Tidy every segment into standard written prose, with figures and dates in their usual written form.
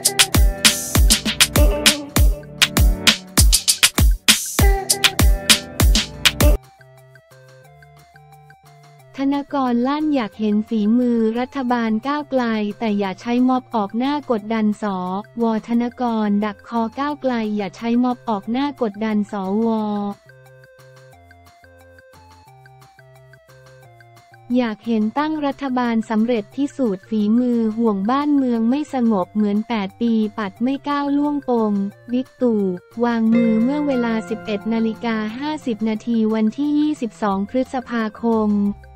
ธนกรลั่นอยากเห็นฝีมือรัฐบาลก้าวไกลแต่อย่าใช้ม็อบออกหน้ากดดันสว.ธนกรดักคอก้าวไกลอย่าใช้ม็อบออกหน้ากดดันสว.อยากเห็นตั้งรัฐบาลสำเร็จพิสูจน์ฝีมือห่วงบ้านเมืองไม่สงบเหมือน8 ปีปัดไม่ก้าวล่วงปมบิ๊กตู่วางมือเมื่อเวลา 11:50 นาทีวันที่ 22 พฤษภาคม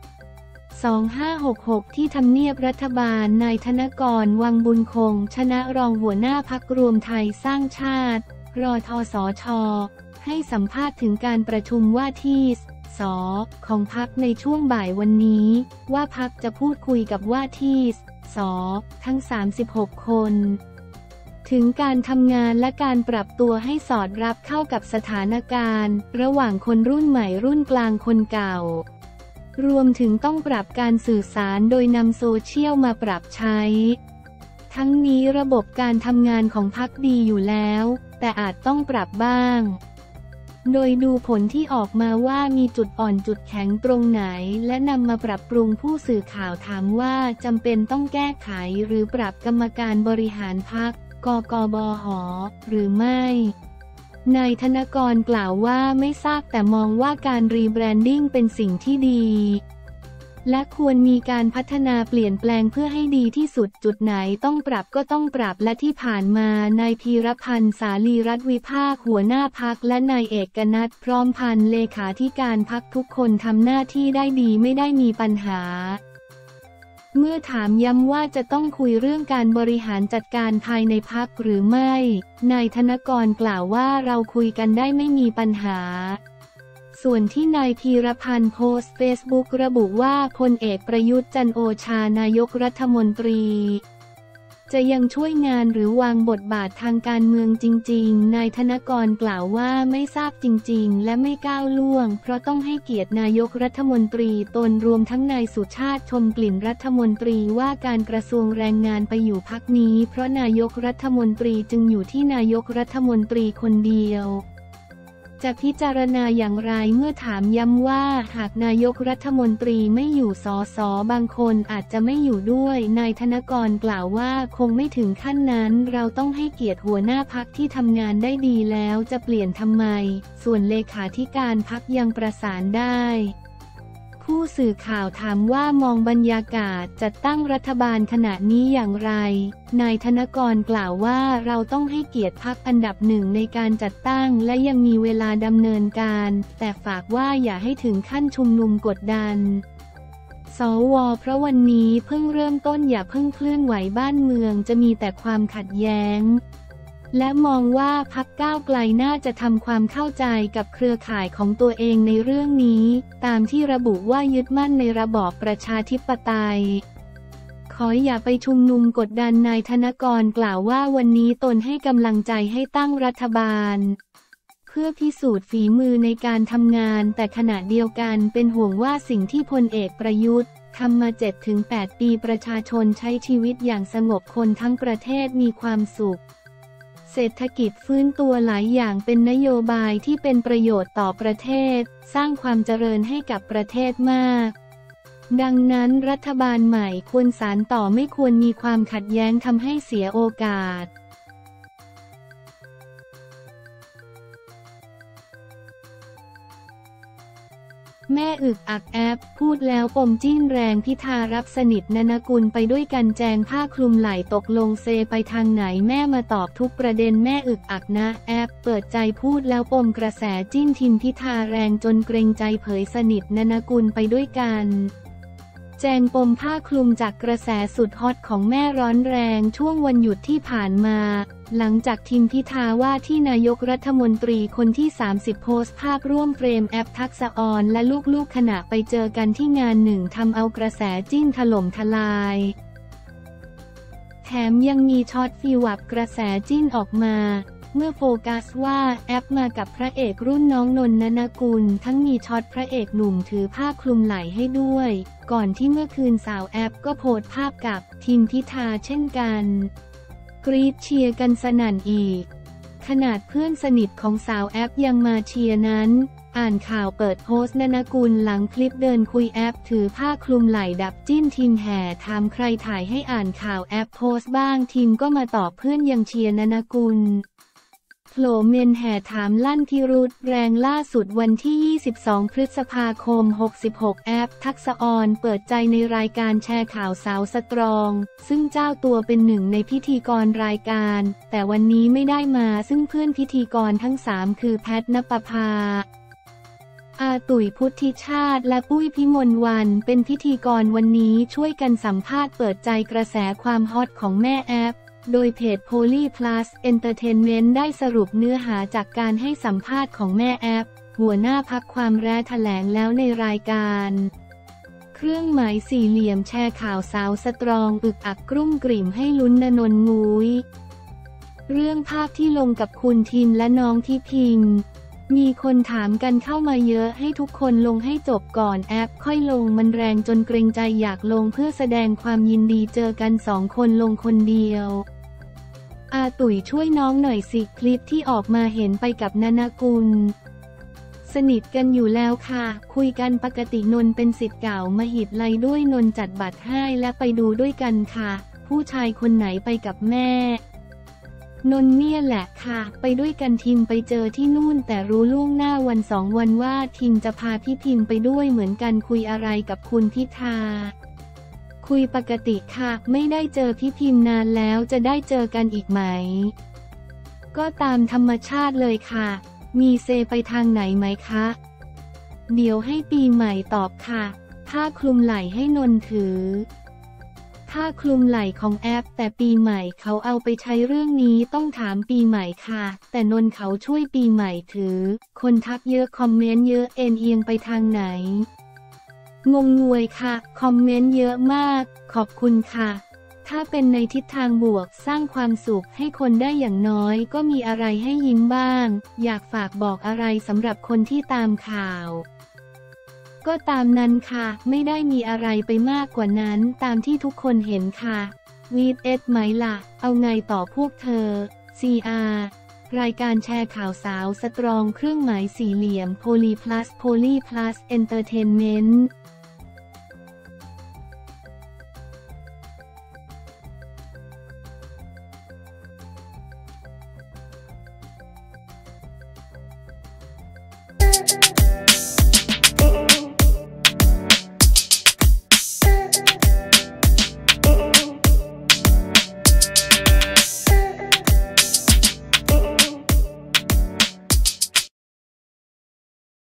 2566 ที่ทำเนียบรัฐบาลนายธนกร วังบุญคงชนะรองหัวหน้าพรรครวมไทยสร้างชาติรทสช.ให้สัมภาษณ์ถึงการประชุมว่าที่ส.ของพรรคในช่วงบ่ายวันนี้ว่าพรรคจะพูดคุยกับว่าที่ส.ทั้ง 36 คน ถึงการทำงานและการปรับตัวให้สอดรับเข้ากับสถานการณ์ระหว่างคนรุ่นใหม่รุ่นกลางคนเก่ารวมถึงต้องปรับการสื่อสารโดยนำโซเชียลมาปรับใช้ทั้งนี้ระบบการทำงานของพรรคดีอยู่แล้วแต่อาจต้องปรับบ้างโดยดูผลที่ออกมาว่ามีจุดอ่อนจุดแข็งตรงไหนและนำมาปรับปรุงผู้สื่อข่าวถามว่าจำเป็นต้องแก้ไขหรือปรับกรรมการบริหารพรรคกกบห.หรือไม่นายธนกรกล่าวว่าไม่ทราบแต่มองว่าการรีแบรนดิ้งเป็นสิ่งที่ดีและควรมีการพัฒนาเปลี่ยนแปลงเพื่อให้ดีที่สุดจุดไหนต้องปรับก็ต้องปรับและที่ผ่านมานายพีรพันธ์สาลีรัตน์วิภาคหัวหน้าพรรคและนายเอกนัทพร้อมพันธ์เลขาธิการพรรคทุกคนทำหน้าที่ได้ดีไม่ได้มีปัญหาเมื่อถามย้ำว่าจะต้องคุยเรื่องการบริหารจัดการภายในพรรคหรือไม่นายธนกรกล่าวว่าเราคุยกันได้ไม่มีปัญหาส่วนที่นายพีรพันธ์โพสต์เฟซบุ๊กระบุว่าพลเอกประยุทธ์จันทร์โอชานายกรัฐมนตรีจะยังช่วยงานหรือวางบทบาททางการเมืองจริงๆนายธนกรกล่าวว่าไม่ทราบจริงๆและไม่ก้าวล่วงเพราะต้องให้เกียรตินายกรัฐมนตรีตนรวมทั้งนายสุชาติชมกลิ่นรัฐมนตรีว่าการกระทรวงแรงงานไปอยู่พรรคนี้เพราะนายกรัฐมนตรีจึงอยู่ที่นายกรัฐมนตรีคนเดียวจะพิจารณาอย่างไรเมื่อถามย้ำว่าหากนายกรัฐมนตรีไม่อยู่สสบางคนอาจจะไม่อยู่ด้วยนายธนกรกล่าวว่าคงไม่ถึงขั้นนั้นเราต้องให้เกียรติหัวหน้าพรรคที่ทำงานได้ดีแล้วจะเปลี่ยนทำไมส่วนเลขาธิการพรรคยังประสานได้ผู้สื่อข่าวถามว่ามองบรรยากาศจัดตั้งรัฐบาลขณะนี้อย่างไรนายธนกรกล่าวว่าเราต้องให้เกียรติพรรคอันดับหนึ่งในการจัดตั้งและยังมีเวลาดำเนินการแต่ฝากว่าอย่าให้ถึงขั้นชุมนุมกดดันสว.เพราะวันนี้เพิ่งเริ่มต้นอย่าเพิ่งเคลื่อนไหวบ้านเมืองจะมีแต่ความขัดแย้งและมองว่าพรรคก้าวไกลน่าจะทำความเข้าใจกับเครือข่ายของตัวเองในเรื่องนี้ตามที่ระบุว่ายึดมั่นในระบอบประชาธิปไตยขออย่าไปชุมนุมกดดันนายธนกรกล่าวว่าวันนี้ตนให้กำลังใจให้ตั้งรัฐบาลเพื่อพิสูจน์ฝีมือในการทำงานแต่ขณะเดียวกันเป็นห่วงว่าสิ่งที่พลเอกประยุทธ์ทำมา 7-8 ปีประชาชนใช้ชีวิตอย่างสงบคนทั้งประเทศมีความสุขเศรษฐกิจฟื้นตัวหลายอย่างเป็นนโยบายที่เป็นประโยชน์ต่อประเทศสร้างความเจริญให้กับประเทศมากดังนั้นรัฐบาลใหม่ควรสานต่อไม่ควรมีความขัดแย้งทำให้เสียโอกาสแม่อึกอักแอปพูดแล้วปมจิ้นแรงพิธารับสนิทนนกุลไปด้วยกันแจงผ้าคลุมไหล่ตกลงเซไปทางไหนแม่มาตอบทุกประเด็นแม่อึกอักนะแอปเปิดใจพูดแล้วปมกระแสจิ้นทิมพิธาแรงจนเกรงใจเผยสนิทนนกุลไปด้วยกันแจงปมผ้าคลุมจากกระแสสุดฮอตของแม่ร้อนแรงช่วงวันหยุดที่ผ่านมาหลังจากทิมพิธาว่าที่นายกรัฐมนตรีคนที่30โพสต์ภาพร่วมเฟรมแอปทักษะออนและลูกๆขณะไปเจอกันที่งานหนึ่งทำเอากระแสจิ้นถล่มทลายแถมยังมีช็อตฟีวับกระแสจิ้นออกมาเมื่อโฟกัสว่าแอปมากับพระเอกรุ่นน้องนนท์นนกุลทั้งมีช็อตพระเอกหนุ่มถือผ้าคลุมไหล่ให้ด้วยก่อนที่เมื่อคืนสาวแอปก็โพสต์ภาพกับทิมพิธาเช่นกันกรีดเชียร์กันสนั่นอีกขนาดเพื่อนสนิทของสาวแอปยังมาเชียร์นั้นอ่านข่าวเปิดโพสต์นนกุลหลังคลิปเดินคุยแอปถือผ้าคลุมไหล่ดับจิ้นทีมแห่ถามใครถ่ายให้อ่านข่าวแอปโพสต์บ้างทีมก็มาตอบเพื่อนยังเชียร์นนกุลโผล่เมนแห่ถามลั่นพิรุธแรงล่าสุดวันที่ 22 พฤษภาคม 66 แอปทักษะออนเปิดใจในรายการแชร์ข่าวสาวสตรองซึ่งเจ้าตัวเป็นหนึ่งในพิธีกรรายการแต่วันนี้ไม่ได้มาซึ่งเพื่อนพิธีกรทั้ง3คือแพทณปภาอาตุ๋ยพุทธิชาติและปุ้ยพิมลวรรณเป็นพิธีกรวันนี้ช่วยกันสัมภาษณ์เปิดใจกระแสความฮอตของแม่แอปโดยเพจ Poly Plus Entertainment ได้สรุปเนื้อหาจากการให้สัมภาษณ์ของแม่แอปหัวหน้าพักความแร้แถลงแล้วในรายการเครื่องหมายสี่เหลี่ยมแชร์ข่าวสาวสตรองอึกอักกรุ่มกริ่มให้ลุ้นนนงุ้ยเรื่องภาพที่ลงกับคุณทิมและน้องที่พิมพ์มีคนถามกันเข้ามาเยอะให้ทุกคนลงให้จบก่อนแอปค่อยลงมันแรงจนเกรงใจอยากลงเพื่อแสดงความยินดีเจอกัน2 คนลงคนเดียวอาตุ๋ยช่วยน้องหน่อยสิคลิปที่ออกมาเห็นไปกับนนกุลสนิทกันอยู่แล้วค่ะคุยกันปกตินนเป็นศิษย์เก่ามหิดไลยด้วยนนจัดบัตรให้และไปดูด้วยกันค่ะผู้ชายคนไหนไปกับแม่นนเนี่ยแหละค่ะไปด้วยกันทิมไปเจอที่นู่นแต่รู้ล่วงหน้าวัน2 วันว่าทิมจะพาพี่พิมไปด้วยเหมือนกันคุยอะไรกับคุณพิธาคุยปกติค่ะไม่ได้เจอพี่พิมนานแล้วจะได้เจอกันอีกไหมก็ตามธรรมชาติเลยค่ะมีเซไปทางไหนไหมคะเดี๋ยวให้ปีใหม่ตอบค่ะผ้าคลุมไหล่ให้นนถือผ้าคลุมไหล่ของแอปแต่ปีใหม่เขาเอาไปใช้เรื่องนี้ต้องถามปีใหม่ค่ะแต่นนเขาช่วยปีใหม่ถือคนทักเยอะคอมเมนต์เยอะเอียงไปทางไหนงงงวยค่ะคอมเมนต์เยอะมากขอบคุณค่ะถ้าเป็นในทิศทางบวกสร้างความสุขให้คนได้อย่างน้อยก็มีอะไรให้ยิ้มบ้างอยากฝากบอกอะไรสำหรับคนที่ตามข่าวก็ตามนั้นค่ะไม่ได้มีอะไรไปมากกว่านั้นตามที่ทุกคนเห็นค่ะวีดเอ็ดไหมล่ะเอาไงต่อพวกเธอ CR รายการแชร์ข่าวสาวสตรองเครื่องหมายสี่เหลี่ยม Poly Plus Entertainment